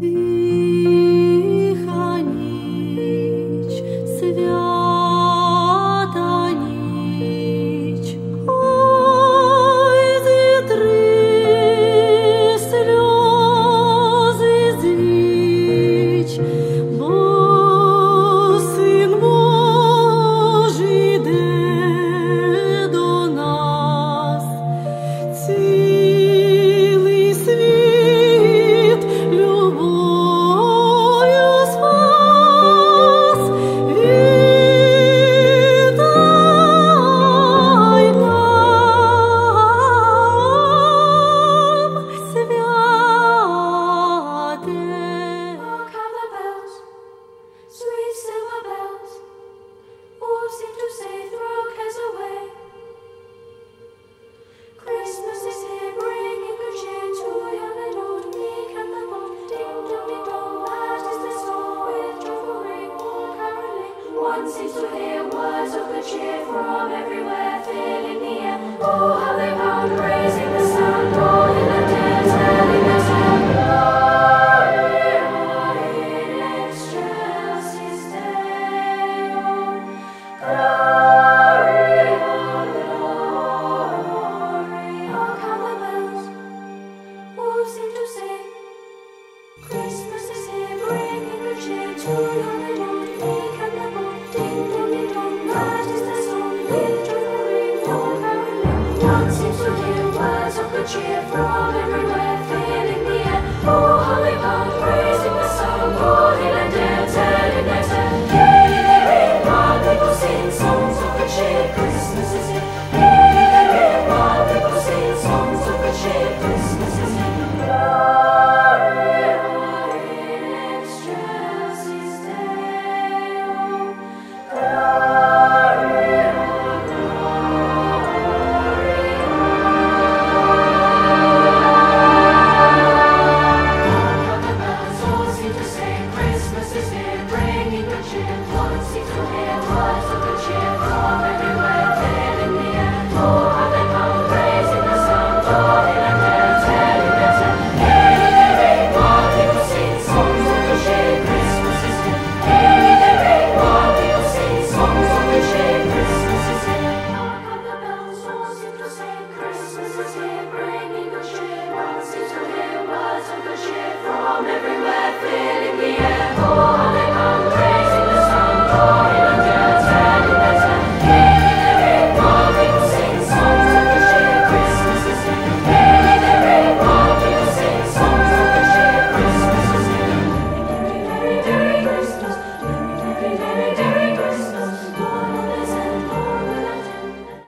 Тиха ніч, свята ніч, ой, зітри сльози з віч, бо Син Божий йде до нас. Цілий світ любов'ю спас. Вітай нам святе. Hark how the bells, sweet silver bells, all seem to say throw cares away. Christmas is here, bringing good cheer to young and old, meek and the bold. Ding dong ding dong, that is the song with joyful ring, all caroling. One seems to hear words of good cheer from everywhere, filling the air. Oh, how they pound, raising the sound, all in the dead, telling us how Gloria in excelsis Deo. Gloria, glory. Hark how the bells all seem to say, Christmas